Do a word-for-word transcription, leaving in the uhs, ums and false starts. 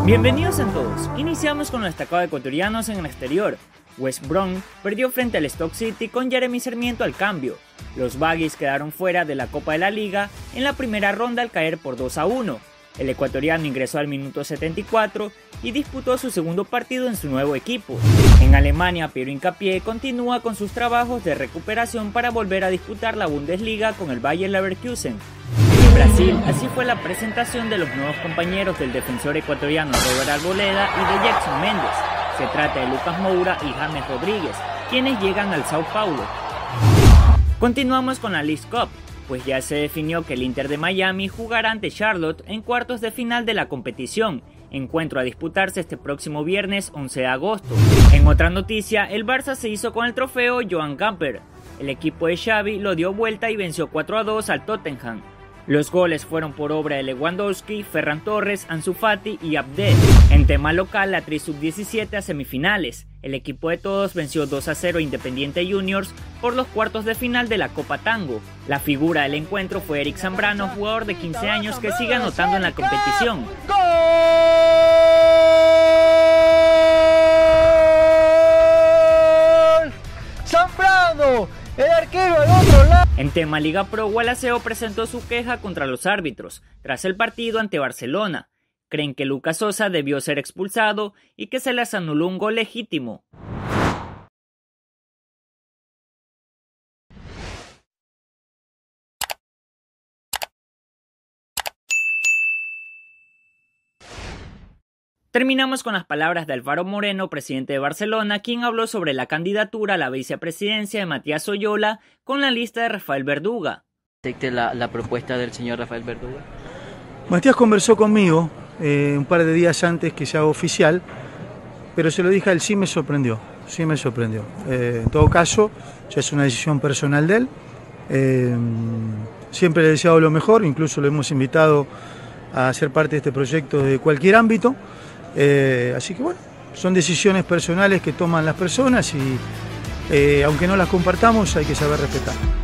Bienvenidos a todos, iniciamos con los destacados ecuatorianos en el exterior. West Brom perdió frente al Stoke City con Jeremy Sarmiento al cambio. Los Baggies quedaron fuera de la Copa de la Liga en la primera ronda al caer por dos a uno. El ecuatoriano ingresó al minuto setenta y cuatro y disputó su segundo partido en su nuevo equipo. En Alemania, Piero Hincapié continúa con sus trabajos de recuperación para volver a disputar la Bundesliga con el Bayer Leverkusen. En Brasil, así fue la presentación de los nuevos compañeros del defensor ecuatoriano Robert Arboleda y de Jackson Méndez. Se trata de Lucas Moura y James Rodríguez, quienes llegan al Sao Paulo. Continuamos con la Leagues Cup, pues ya se definió que el Inter de Miami jugará ante Charlotte en cuartos de final de la competición, encuentro a disputarse este próximo viernes once de agosto. En otra noticia, el Barça se hizo con el trofeo Joan Gamper. El equipo de Xavi lo dio vuelta y venció cuatro a dos al Tottenham. Los goles fueron por obra de Lewandowski, Ferran Torres, Ansu Fati y Abdel. En tema local, la Tri sub diecisiete a semifinales. El equipo de todos venció dos a cero a Independiente Juniors por los cuartos de final de la Copa Tango. La figura del encuentro fue Eric Zambrano, jugador de quince años que sigue anotando en la competición. ¡Gol! ¡Zambrano! ¡El arquero al otro lado! En tema Liga Pro, Gualaceo presentó su queja contra los árbitros tras el partido ante Barcelona. Creen que Lucas Sosa debió ser expulsado y que se les anuló un gol legítimo. Terminamos con las palabras de Álvaro Moreno, presidente de Barcelona, quien habló sobre la candidatura a la vicepresidencia de Matías Oyola con la lista de Rafael Verduga. ¿Acepte la, la propuesta del señor Rafael Verduga? Matías conversó conmigo eh, un par de días antes que se haga oficial, pero se lo dije a él, sí me sorprendió, sí me sorprendió. Eh, en todo caso, ya es una decisión personal de él. Eh, siempre le he deseado lo mejor, incluso lo hemos invitado a ser parte de este proyecto de cualquier ámbito. Eh, así que bueno, son decisiones personales que toman las personas y eh, aunque no las compartamos hay que saber respetar.